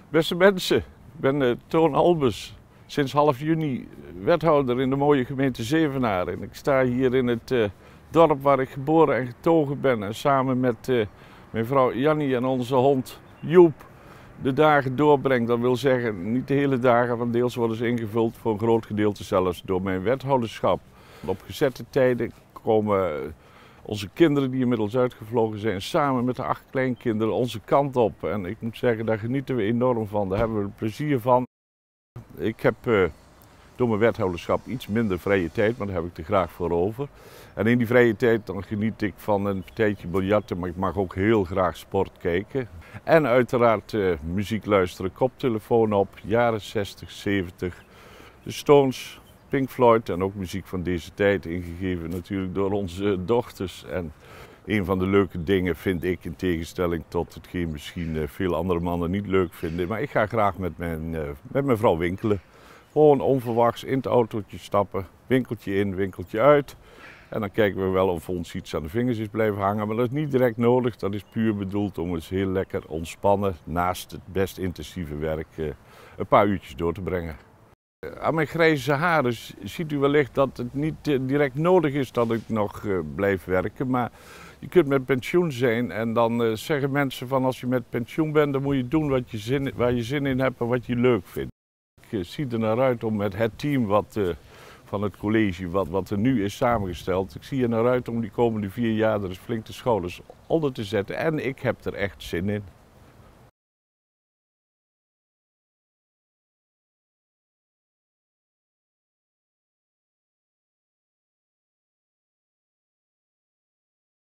Beste mensen, ik ben Toon Albus, sinds half juni wethouder in de mooie gemeente Zevenaar. En ik sta hier in het dorp waar ik geboren en getogen ben en samen met mijn vrouw Jannie en onze hond Joep de dagen doorbreng. Dat wil zeggen, niet de hele dagen, want deels worden ze ingevuld, voor een groot gedeelte zelfs door mijn wethouderschap. Op gezette tijden komen onze kinderen die inmiddels uitgevlogen zijn, samen met de 8 kleinkinderen onze kant op. En ik moet zeggen, daar genieten we enorm van, daar hebben we plezier van. Ik heb door mijn wethouderschap iets minder vrije tijd, maar daar heb ik er graag voor over. En in die vrije tijd dan geniet ik van een partijtje biljarten, maar ik mag ook heel graag sport kijken. En uiteraard muziek luisteren, koptelefoon op, jaren 60, 70, de Stones, Pink Floyd en ook muziek van deze tijd, ingegeven natuurlijk door onze dochters. En een van de leuke dingen vind ik, in tegenstelling tot hetgeen misschien veel andere mannen niet leuk vinden, maar ik ga graag met mijn vrouw winkelen. Gewoon onverwachts in het autootje stappen, winkeltje in, winkeltje uit. En dan kijken we wel of ons iets aan de vingers is blijven hangen, maar dat is niet direct nodig. Dat is puur bedoeld om eens heel lekker ontspannen, naast het best intensieve werk, een paar uurtjes door te brengen. Aan mijn grijze haren ziet u wellicht dat het niet direct nodig is dat ik nog blijf werken. Maar je kunt met pensioen zijn en dan zeggen mensen van als je met pensioen bent, dan moet je doen waar je zin in hebt en wat je leuk vindt. Ik zie er naar uit om met het team van het college wat er nu is samengesteld. Ik zie er naar uit om die komende 4 jaar er eens flink de schouders onder te zetten en ik heb er echt zin in.